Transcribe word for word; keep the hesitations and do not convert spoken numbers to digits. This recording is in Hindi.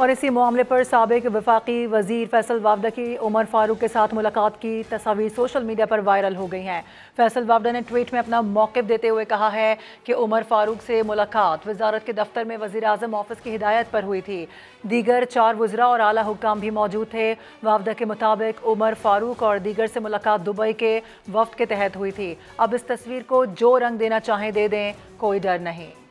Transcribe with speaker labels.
Speaker 1: और इसी मामले पर साबिक वफाकी वजीर फैसल वावदा की उमर फारूक के साथ मुलाकात की तस्वीर सोशल मीडिया पर वायरल हो गई हैं। फैसल वावदा ने ट्वीट में अपना मौक़िफ़ देते हुए कहा है कि उमर फारूक से मुलाकात वजारत के दफ्तर में वज़ीर आज़म ऑफिस की हिदायत पर हुई थी। दीगर चार वज़रा और आला हुक्काम भी मौजूद थे। वावदा के मुताबिक उमर फारूक और दीगर से मुलाकात दुबई के वफ्द के तहत हुई थी। अब इस तस्वीर को जो रंग देना चाहें दे दें, कोई डर नहीं।